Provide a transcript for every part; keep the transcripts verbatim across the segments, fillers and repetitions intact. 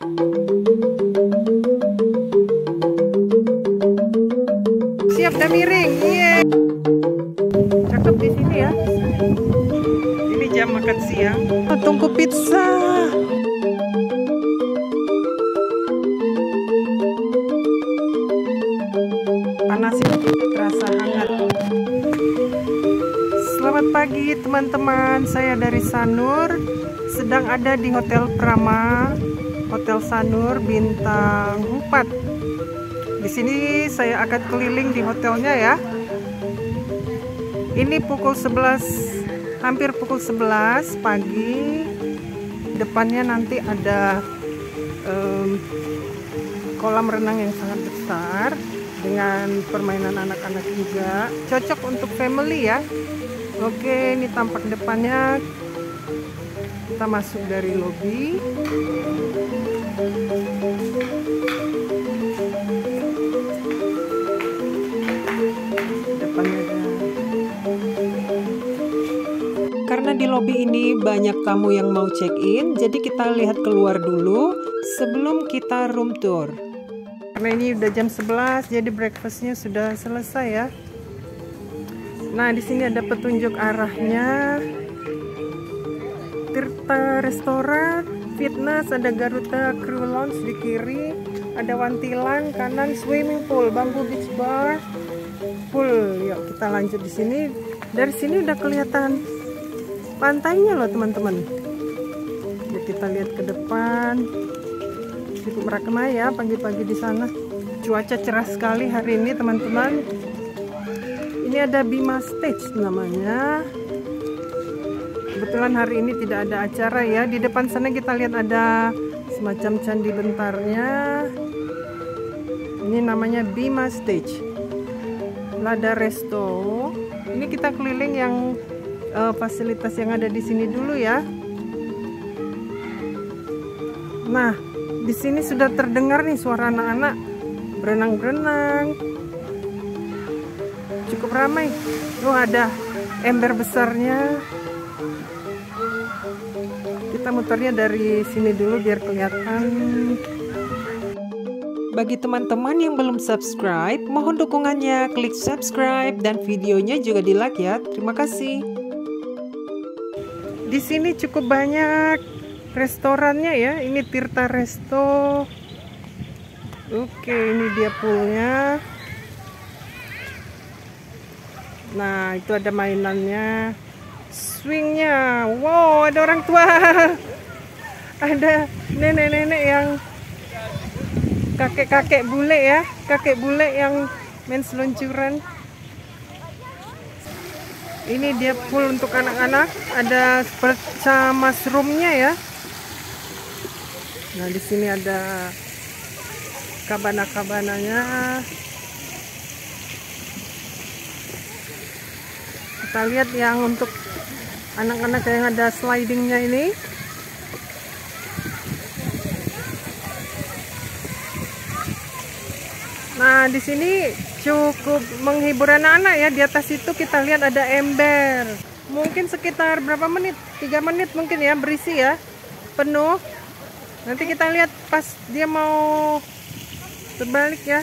Siap dan miring. Yeay. Cakep di sini ya. Ini jam makan siang. Oh, tungku pizza. Panas itu terasa hangat. Selamat pagi teman-teman. Saya dari Sanur. Sedang ada di Hotel Prama, Hotel Sanur Bintang empat. Di sini saya akan keliling di hotelnya ya. Ini pukul sebelas, hampir pukul sebelas pagi. Depannya nanti ada um, kolam renang yang sangat besar dengan permainan anak-anak juga. Cocok untuk family ya. Oke, ini tampak depannya. Kita masuk dari lobi. Depannya ada. Karena di lobi ini banyak tamu yang mau check-in, jadi kita lihat keluar dulu sebelum kita room tour. Karena ini udah jam sebelas, jadi breakfastnya sudah selesai ya. Nah, di sini ada petunjuk arahnya. Tirta Restoran, Fitness, ada Garuda Crew Lounge di kiri, ada Wantilan kanan, swimming pool, Bamboo Beach Bar, pool. Yuk kita lanjut di sini. Dari sini udah kelihatan pantainya loh teman-teman. Yuk kita lihat ke depan. Cukup merakmai ya pagi-pagi di sana. Cuaca cerah sekali hari ini teman-teman. Ini ada Bima Stage namanya. Kebetulan hari ini tidak ada acara ya. Di depan sana kita lihat ada semacam candi bentarnya. Ini namanya Bima Stage. Lada Resto. Ini kita keliling yang uh, fasilitas yang ada di sini dulu ya. Nah, di sini sudah terdengar nih suara anak-anak berenang-berenang. Cukup ramai. Tuh ada ember besarnya. Kita muternya dari sini dulu biar kelihatan. Bagi teman-teman yang belum subscribe, mohon dukungannya, klik subscribe dan videonya juga di like ya. Terima kasih. Di sini cukup banyak restorannya ya. Ini Tirta Resto. Oke, ini dia poolnya. Nah, itu ada mainannya. Swingnya, wow, ada orang tua, ada nenek-nenek yang kakek-kakek bule ya, kakek bule yang main seluncuran. Ini dia pool untuk anak-anak, ada seperti mushroomnya ya. Nah di sini ada kabana-kabananya. Kita lihat yang untuk anak-anak yang ada slidingnya ini. Nah, di sini cukup menghibur anak-anak ya. Di atas itu kita lihat ada ember. Mungkin sekitar berapa menit? tiga menit mungkin ya, berisi ya. Penuh. Nanti kita lihat pas dia mau terbalik ya.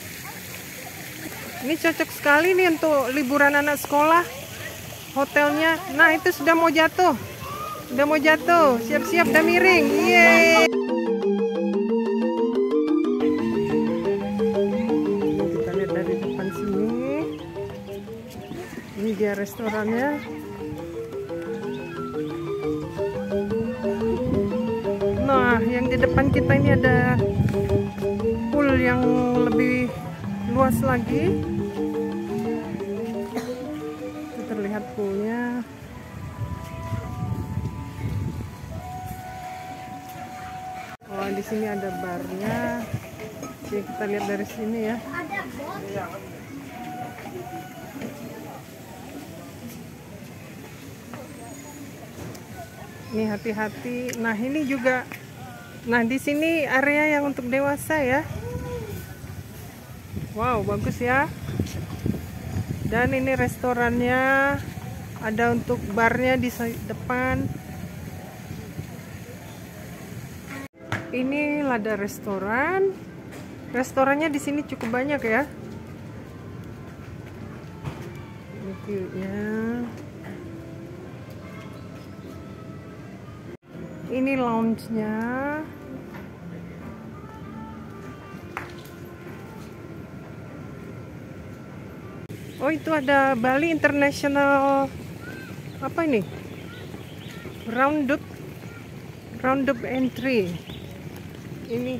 Ini cocok sekali nih untuk liburan anak sekolah. Hotelnya, nah itu sudah mau jatuh, sudah mau jatuh, siap-siap dan miring, yeay. Kita lihat dari depan sini, ini dia restorannya. Nah, yang di depan kita ini ada pool yang lebih luas lagi. Terlihat poolnya. Oh, di sini ada barnya. Oke, kita lihat dari sini ya. Nih hati-hati. Nah, ini juga. Nah, di sini area yang untuk dewasa ya. Wow, bagus ya. Dan ini restorannya, ada untuk barnya di depan. Ini Lada Restoran. Restorannya di sini cukup banyak ya. Ini view-nya. Ini lounge-nya. Oh, itu ada Bali International apa ini? Roundup Roundup entry. Ini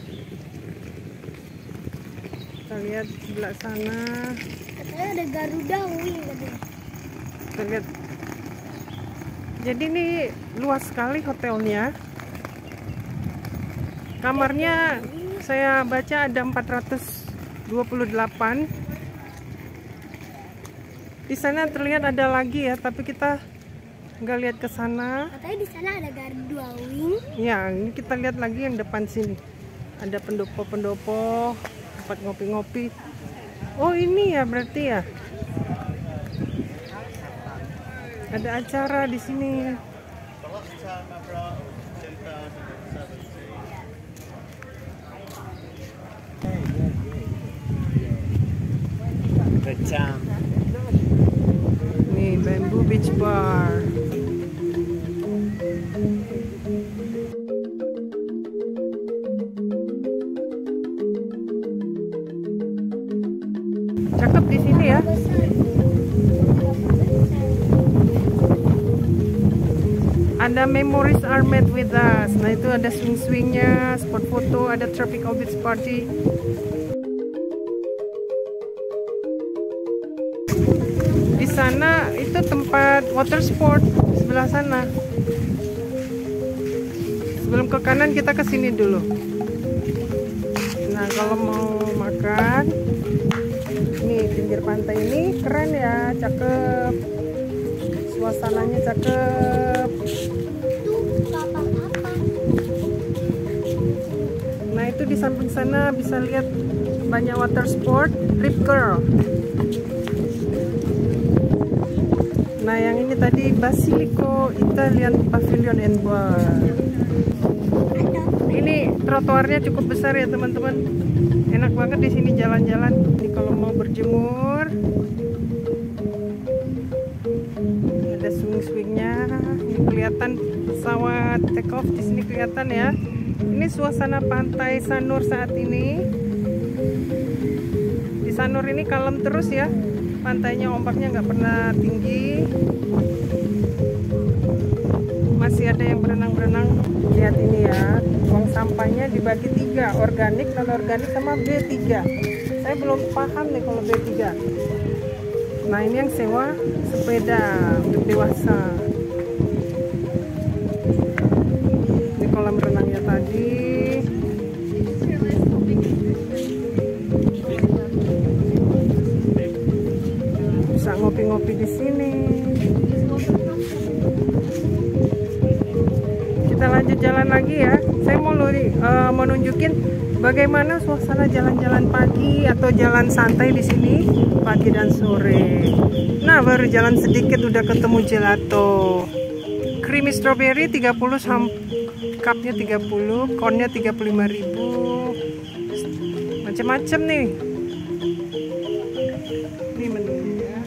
kita lihat sebelah sana. Katanya ada Garuda Wing katanya. Kita lihat. Jadi ini luas sekali hotelnya. Kamarnya saya baca ada empat ratus dua puluh delapan. Di sana terlihat ada lagi ya, tapi kita nggak lihat ke sana. Katanya di sana ada Garuda Wing. Ya, ini kita lihat lagi yang depan sini. Ada pendopo-pendopo, tempat ngopi-ngopi. Oh, ini ya berarti ya. Ada acara di sini. Kecam. Nih, Bamboo Beach Bar. Cakep di sini ya. Ada memories are made with us. Nah, itu ada swing-swingnya, spot foto, ada tropical beach party. Di sana itu tempat water sport sebelah sana. Sebelum ke kanan kita ke sini dulu. Nah, kalau mau makan, nih pinggir pantai ini keren ya, cakep. Suasananya cakep. Itu kapal apa? Nah, itu di samping sana bisa lihat banyak water sport, Rip Curl. Nah, yang ini tadi Basilico Italian Pavilion and Bar. Ini trotoarnya cukup besar ya teman-teman. Enak banget di sini jalan-jalan. Ini kalau mau berjemur, ada swing-swingnya. Ini kelihatan pesawat take off di sini kelihatan ya. Ini suasana pantai Sanur saat ini. Di Sanur ini kalem terus ya. Pantainya ombaknya nggak pernah tinggi. Masih ada yang berenang-berenang. Lihat ini ya, buang sampahnya dibagi tiga, organik, non organik sama B tiga. Saya belum paham nih kalau B tiga. Nah, ini yang sewa sepeda untuk dewasa. Ini kolam renangnya tadi. Bisa ngopi-ngopi di sini. Kita lanjut jalan lagi ya. Saya mau uh, mau nunjukin bagaimana suasana jalan-jalan pagi atau jalan santai di sini pagi dan sore. Nah, baru jalan sedikit udah ketemu gelato. Creamy strawberry tiga puluh, cupnya tiga puluh, connya tiga puluh lima ribu. Macam-macam nih. Ini menunya.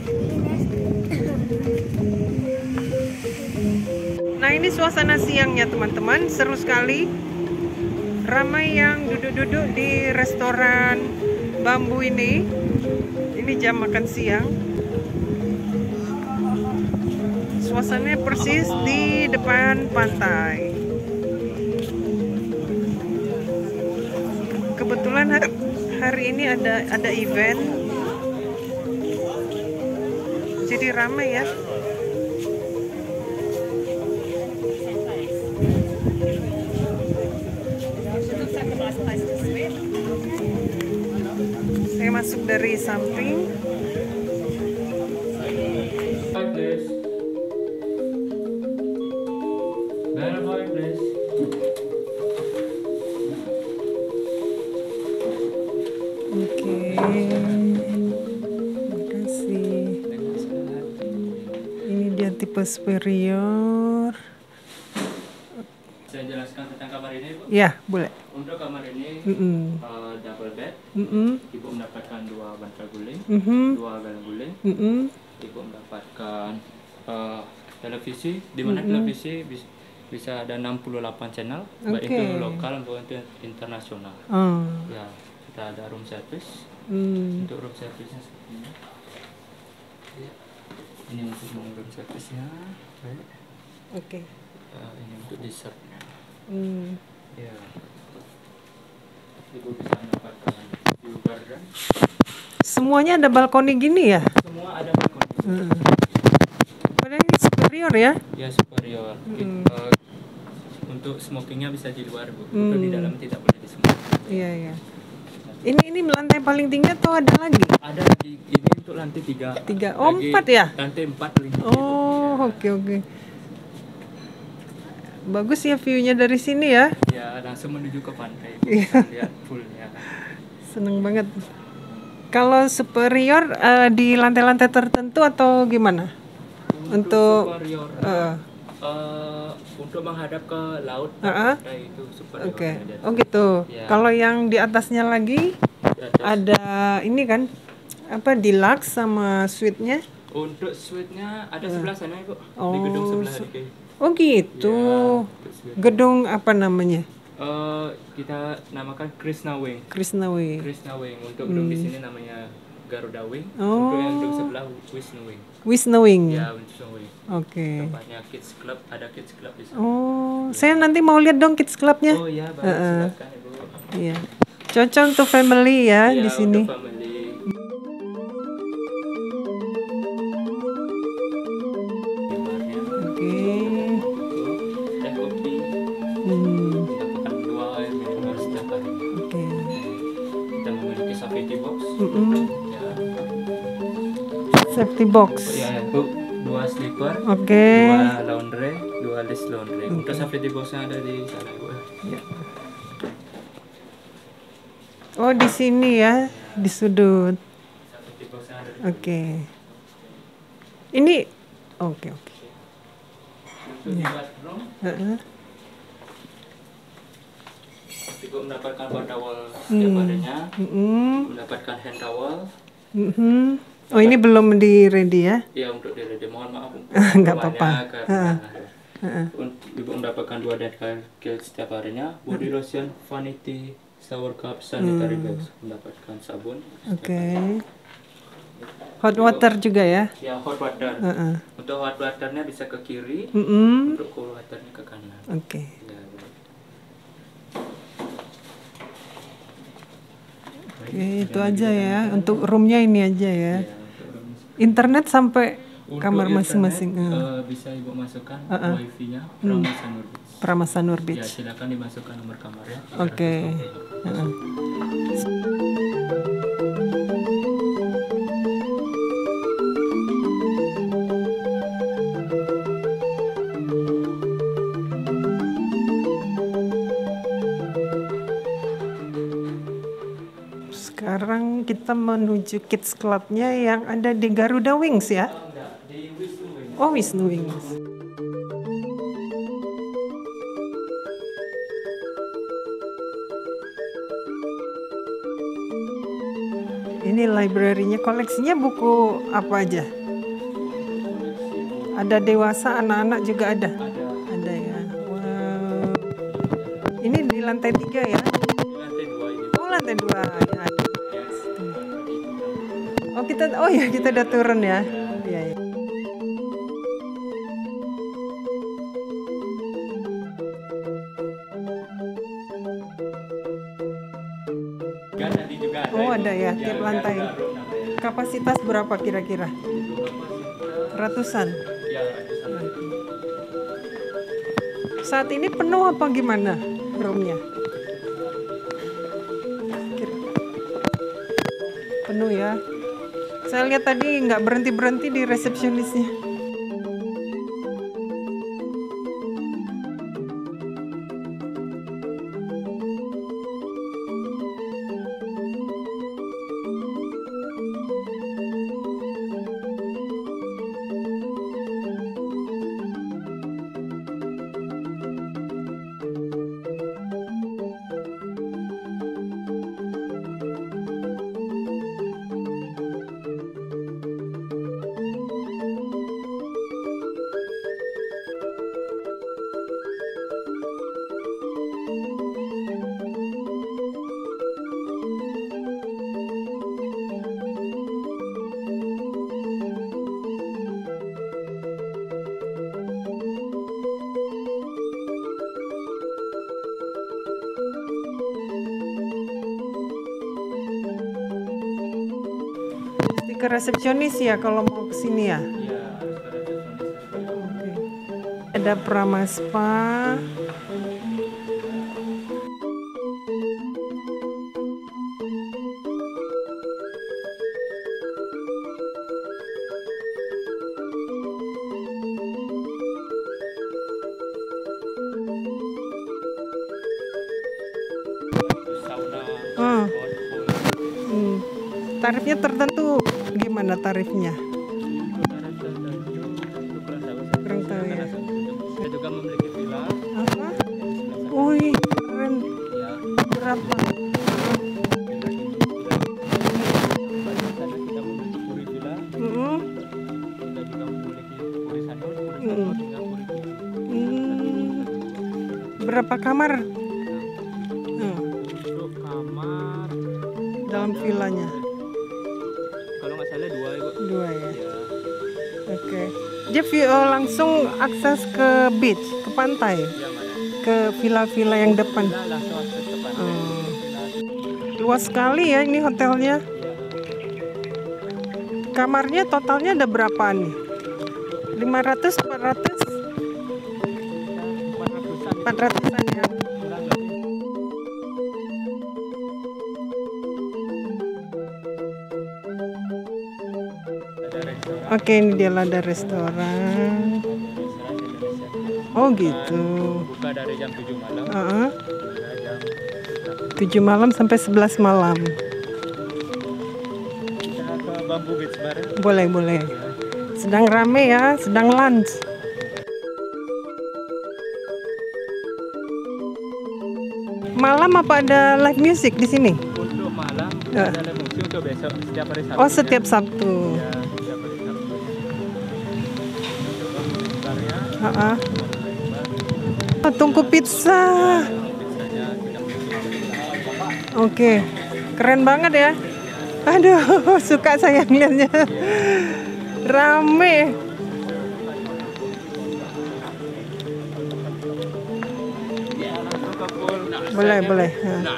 Nah, ini suasana siangnya teman-teman, seru sekali. Ramai yang duduk-duduk di restoran bambu ini. Ini jam makan siang. Suasananya persis di depan pantai. Kebetulan hari ini ada ada event, jadi ramai ya. Saya masuk dari samping. Oke, terima kasih. Ini dia tipe superior. saya jelaskan tentang kamar ini, Bu? Ya, boleh. Untuk kamar ini Mm-mm. uh, double bed. Mm-mm. Ibu mendapatkan dua bantal guling, Mhm. dua galang guling. Mm-mm. Ibu mendapatkan uh, televisi, di mana Mm-mm. televisi bis, bisa ada enam puluh delapan channel, baik Oke. itu lokal maupun itu internasional. Ah. Ya, kita ada room service. Hmm. Untuk room service-nya seperti ini. Ya. Ini untuk room service-nya. Baik. Oke. Uh, ini untuk dessert-nya. Hmm. Ya. Ibu bisa mendapatkan view garden. Semuanya ada balkoni gini ya? Semua ada balkon. Hmm. Padahal ini superior ya? Ya superior. Hmm. Kita, untuk smokingnya bisa di luar, Bu. Untuk di Hmm. dalam tidak boleh di smoking. Iya, iya. Ini ini lantai paling tinggi atau ada lagi? Ada lagi ini untuk lantai tiga. Tiga. Oh, Lagi empat ya? Lantai empat lima. Oh, oke oke. Bagus ya view-nya dari sini ya. Ya langsung menuju ke pantai. Iya. Bisa lihat poolnya. Seneng banget. Kalau superior eh, di lantai-lantai tertentu atau gimana? Untuk, superior, eh. eh, untuk menghadap ke laut, Uh-uh. pantai itu superior. Oke. ada. Oh gitu. Ya. Kalau yang di atasnya lagi Di atas. ada ini kan apa deluxe sama suite-nya? Untuk suite-nya ada sebelah sana, Ibu. Di Oh, gedung sebelah se- ini. Oh gitu. Ya, untuk suite. Gedung apa namanya? Eh, kita namakan Krishna Wing. Krishna Way. Krishna Wing. Untuk gedung di sini namanya Garuda Wing. Hmm. Oh. Untuk yang gedung sebelah Wisnu Wing. Wisnu Wing. Ya, Wisnu Wing. Oke. Tempatnya kids club, ada kids club di sana. Oh, saya nanti mau lihat dong kids clubnya. Oh iya, baik, Uh-uh. silakan Ibu. Iya. Cocok untuk family ya Iya, di sini. untuk family. Kamarnya, Oke. teh kopi, Hmm. mendapatkan dua air mineral setiap hari. Oke. Kita memiliki safety box. Mm-mm. Ya, Safety box. ya Bu, dua slipper, Oke. dua laundry, dua list laundry. Untuk safety box-nya ada di sana, Ibu. Ya. Oh, di sini ya, di sudut. Safety box-nya ada di Oke. Ini oke oke. Untuk di bathroom, Heeh. Ibu mendapatkan bath towel setiap harinya, Mm-mm. mendapatkan hand towel. Mhm. Oh, ini belum di ready ya? Ya untuk di ready, mohon maaf. Nggak bawahnya apa-apa. karena Heeh. un- Ibu mendapatkan dua dental kit setiap harinya, body lotion, vanity, shower cup, sanitary bags, mendapatkan sabun. setiap Oke. hari. Hot water juga ya? Ya hot water. Heeh. Untuk hot waternya bisa ke kiri, Mm-mm. untuk cool waternya ke kanan. Oke. Ya, baik. Oke, itu aja ya. Untuk roomnya ini aja ya. Ya, untuk room- Internet sampai Untuk kamar internet, masing-masing. Heeh. eh, bisa Ibu masukkan Uh-uh. wifi-nya Pramasa Nurbis. Pramasanur Ya, Beach. silakan dimasukkan nomor kamarnya. Oke. Heeh. Sekarang kita menuju Kids Club-nya yang ada di Garuda Wings ya? Enggak, di Wisnu Wing. Oh, Wisnu Wings. Ini library-nya, koleksinya buku apa aja? Ada dewasa, anak-anak juga ada? Ada Ada ya. Wow. Ini di lantai tiga ya? di lantai dua ini. Oh, lantai dua ya ada. Ya, Oh kita, oh ya kita udah turun ya. Iya. Ya. kan tadi juga ada. Oh itu. ada ya tiap Garuda lantai. Room namanya. Kapasitas berapa kira-kira? Untuk kapasitas, Ratusan. ya ratusan. Saat ini penuh apa gimana roomnya? Kira- Penuh ya. Saya lihat tadi nggak berhenti berhenti di resepsionisnya. ke resepsionis ya kalau mau ke sini ya. Iya, harus ke resepsionis. Oke. Ada Prama Spa. Sauna, Hmm. hot pool. Hmm. Tarifnya tertentu gimana tarifnya? Kurang tahu ya. Saya juga memiliki villa. Apa? Wih, keren. Ya, Berapa? sana kita memiliki puri villa. Mm-mm. Kita juga memiliki puri sanur, puri Hmm. sanur hingga puri villa. Hmm. Berapa kamar? Hmm. Untuk kamar Dalam villanya kalau nggak salah dua ibu. dua ya. Ya, Oke. Dia vi- oh, langsung akses ke beach, ke pantai, ya mana? ke villa-villa yang depan. Villa langsung akses ke pantai. Hmm. Villa- Luas sekali ya ini hotelnya. Ya, Kamarnya totalnya ada berapa nih? lima ratus, empat ratus, empat ratusan empat ratusan ya. kurang lebih. Ada restoran. Oke, ini dia ada restoran. Restoran Indonesia. Oh gitu. Buka dari jam tujuh malam Heeh. hingga jam tujuh malam sampai sebelas malam. kita ke Bambu Beach Bar. Boleh, boleh. Sedang rame ya, sedang lunch. Malam apa ada live music di sini? Untuk malam Ya. ada live music untuk besok setiap hari Sabtu. Oh, setiap Sabtu. Ya, setiap hari Sabtu. Untuk Bambu Beach Bar-nya, Heeh. bar, Oh, tungku pizza. pizzanya kita memiliki. Oke, keren banget ya. Aduh, suka saya ngeliatnya. Rame. Ya, langsung ke pool. Boleh, boleh. Nah.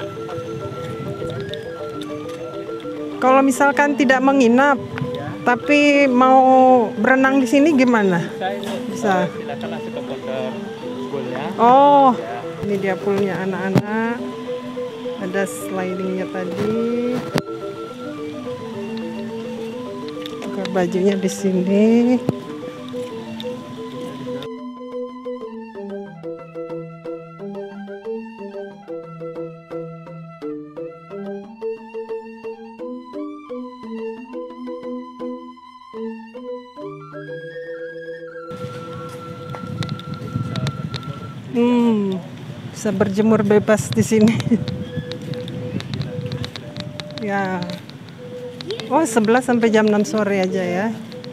Kalau misalkan tidak menginap, tapi mau berenang di sini gimana? Saya Bisa. silakan langsung ke counter poolnya. Oh, Ya. ini dia poolnya anak-anak. Ada slidingnya tadi. Tukar bajunya di sini. Hmm, bisa berjemur bebas di sini. Ya. Oh, sebelas sampai jam enam sore aja ya.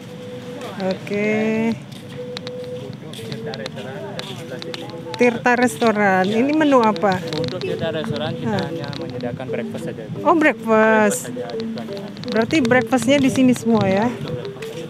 Oke. Untuk kita restoran ada di sebelah sini. Tirta Restoran. Ini menu apa? Untuk kita restoran kita hanya menyediakan breakfast saja. Bu. Oh, breakfast. Saja di pelatihan. Berarti breakfastnya di sini semua ya? Untuk breakfast saja.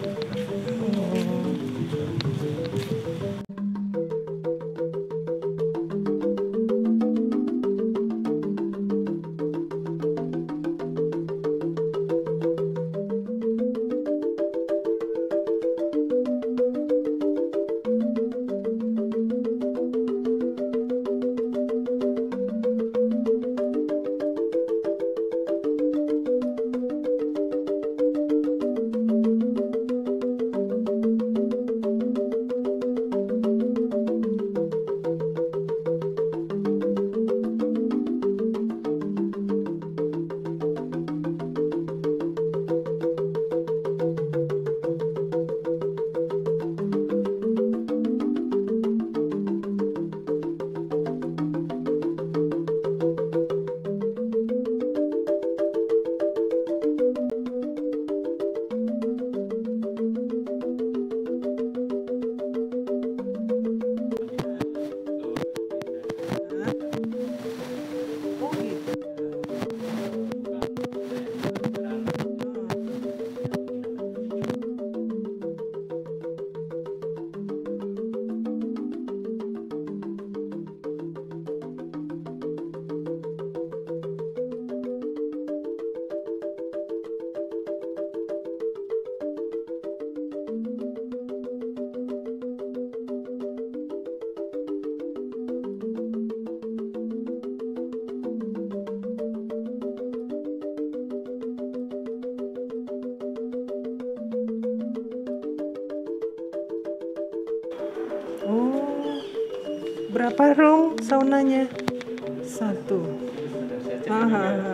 Berapa room saunanya? Satu. Aha.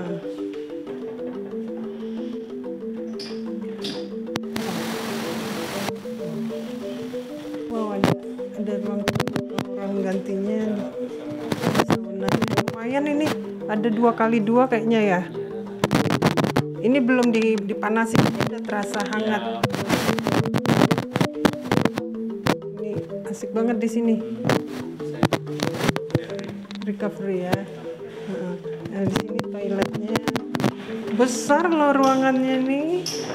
Wow, ada ada ruang ruang gantinya. Saunanya lumayan ini. Ada dua kali dua kayaknya ya. Ini belum dipanasin, udah terasa hangat. Ini asik banget di sini. Recovery ya. Nah, di sini toiletnya besar loh ruangannya nih.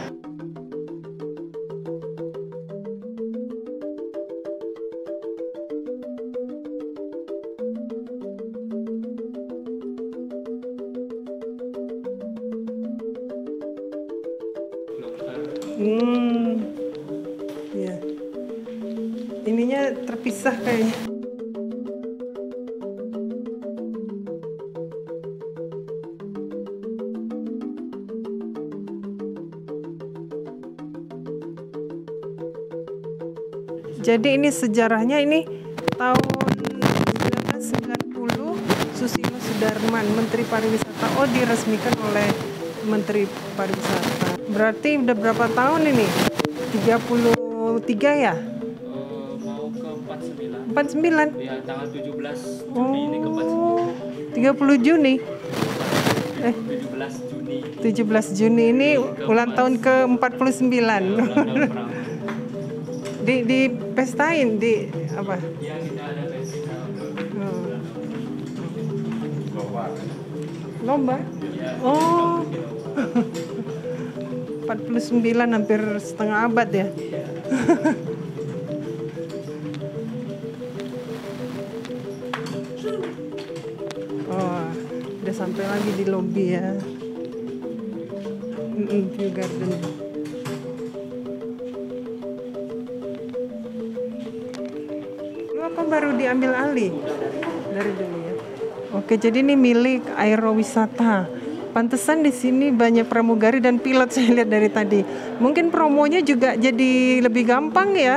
Hmm, ya. Ininya terpisah kayaknya. Jadi ini sejarahnya ini tahun seribu sembilan ratus sembilan puluh Susilo Sudarman, Menteri Pariwisata. Oh, diresmikan oleh Menteri Pariwisata. Berarti udah berapa tahun ini? tiga puluh tiga ya? Uh, mau ke empat puluh sembilan. empat puluh sembilan? Ya, tanggal tujuh belas Juni Oh, ini ke empat puluh sembilan. tiga puluh Juni. Eh, tujuh belas Juni. tujuh belas Juni ini ulang tahun ke empat puluh sembilan. Ya, ulang tahun perang. di di pestain di apa? Ya, kita ada pesta. Hmm. Lomba? Ya, Oh. empat puluh sembilan, hampir setengah abad ya. Oh, udah sampai lagi di lobi ya. Mm-mm, View Garden. Lu apa baru diambil alih? Dari dulu ya. Oke, jadi ini milik Aerowisata. Pantesan di sini banyak pramugari dan pilot saya lihat dari tadi. Mungkin promonya juga jadi lebih gampang ya.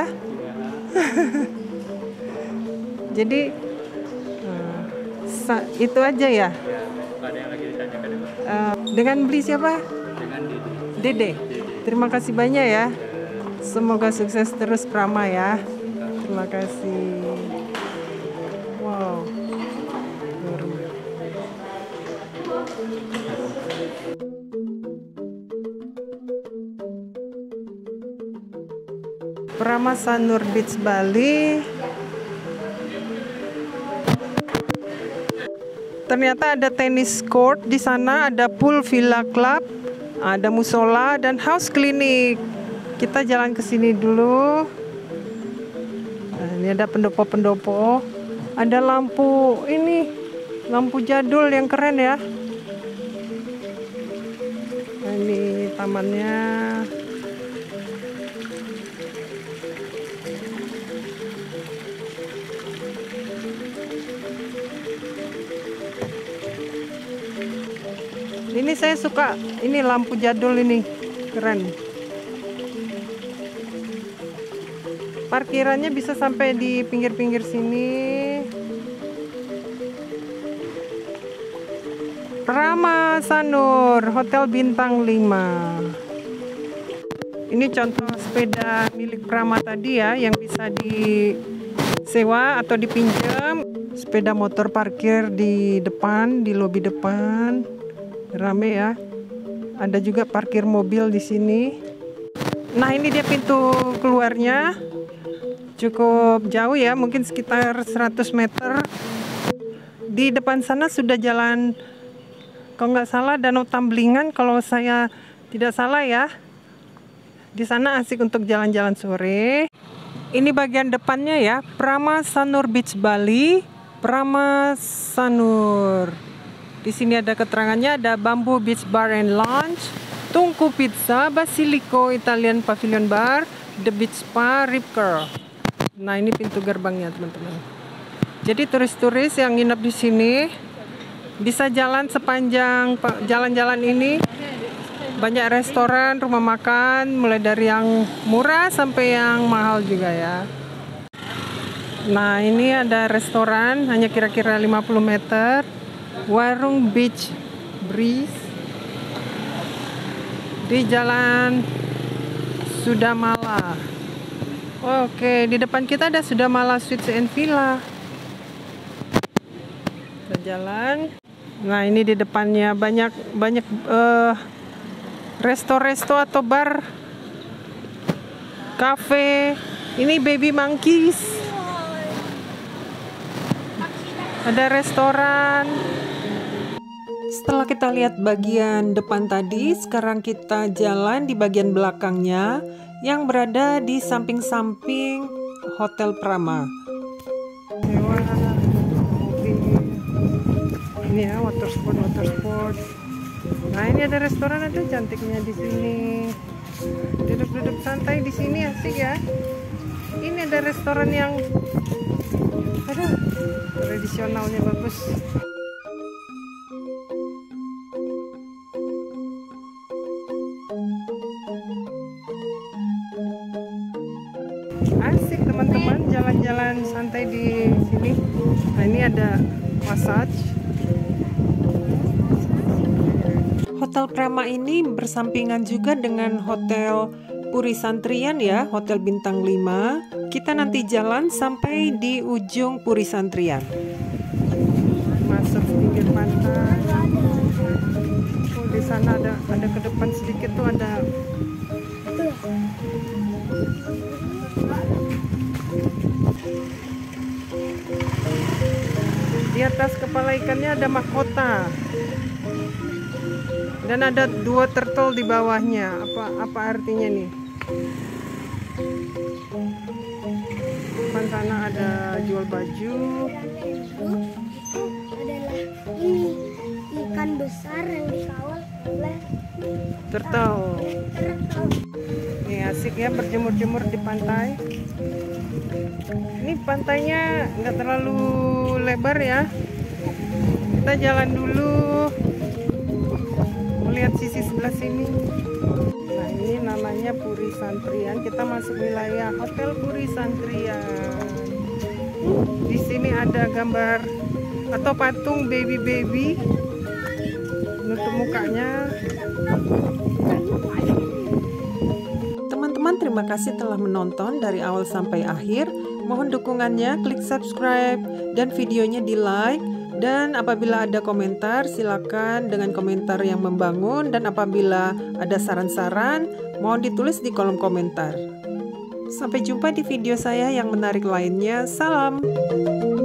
Jadi uh, sa- itu aja ya. Ya, ada yang lagi ditanyakan juga. Uh, dengan beli siapa? Dengan Dede. Dede. Terima kasih banyak ya. Semoga sukses terus Prama ya. Terima kasih. Wow. Prama Sanur Beach Bali. Ternyata ada tenis court di sana, ada pool villa club, ada musola dan house clinic. Kita jalan ke sini dulu. Nah, ini ada pendopo-pendopo. Ada lampu ini, lampu jadul yang keren ya. Nah, ini tamannya. Ini saya suka, ini lampu jadul ini, keren. Parkirannya bisa sampai di pinggir-pinggir sini. Prama Sanur, Hotel Bintang lima. Ini contoh sepeda milik Prama tadi ya, yang bisa disewa atau dipinjam. Sepeda motor parkir di depan, di lobi depan. Rame ya. Ada juga parkir mobil di sini. Nah, ini dia pintu keluarnya. Cukup jauh ya, mungkin sekitar seratus meter. Di depan sana sudah jalan, kalau nggak salah Danau Tamblingan, kalau saya tidak salah ya. Di sana asik untuk jalan-jalan sore. Ini bagian depannya ya, Prama Sanur Beach Bali, Prama Sanur. Di sini ada keterangannya, ada Bamboo Beach Bar and Lounge, Tungku Pizza, Basilico Italian Pavilion Bar, The Beach Spa, Rip Curl. Nah, ini pintu gerbangnya teman-teman. Jadi turis-turis yang nginep di sini bisa jalan sepanjang jalan-jalan ini. Banyak restoran, rumah makan, mulai dari yang murah sampai yang mahal juga ya. Nah, ini ada restoran hanya kira-kira lima puluh meter. Warung Beach Breeze di Jalan Sudamala. Oke, di depan kita ada Sudamala Suites and Villa. Kita jalan. Nah, ini di depannya banyak banyak uh, resto-resto atau bar, cafe. Ini Baby Monkeys. Ada restoran. Setelah kita lihat bagian depan tadi, sekarang kita jalan di bagian belakangnya yang berada di samping-samping Hotel Prama. Ini ya, water sport, water sport. Nah, ini ada restoran, ada cantiknya di sini. Duduk-duduk santai di sini asik ya. Ini ada restoran yang aduh, tradisionalnya bagus. Asik teman-teman, jalan-jalan santai di sini. Nah, ini ada massage. Hotel Prama ini bersampingan juga dengan Hotel Puri Santrian ya, Hotel Bintang lima. Kita nanti jalan sampai di ujung Puri Santrian. Masuk pinggir pantai. Oh, di sana ada ada ke depan sedikit tuh ada. Di atas kepala ikannya ada mahkota. Dan ada dua turtle di bawahnya. Apa apa artinya nih? Depan sana ada jual baju. Itu adalah ini ikan besar yang dikawal oleh Turtle. turtle. Nih asik ya berjemur-jemur di pantai. Ini pantainya nggak terlalu lebar ya. Kita jalan dulu. Lihat sisi sebelah sini. Nah, ini namanya Puri Santrian. Kita masuk wilayah Hotel Puri Santrian. Di sini ada gambar atau patung baby-baby menutup mukanya. Teman-teman, terima kasih telah menonton dari awal sampai akhir. Mohon dukungannya, klik subscribe dan videonya di like. Dan apabila ada komentar, silakan dengan komentar yang membangun. Dan apabila ada saran-saran, mohon ditulis di kolom komentar. Sampai jumpa di video saya yang menarik lainnya. Salam!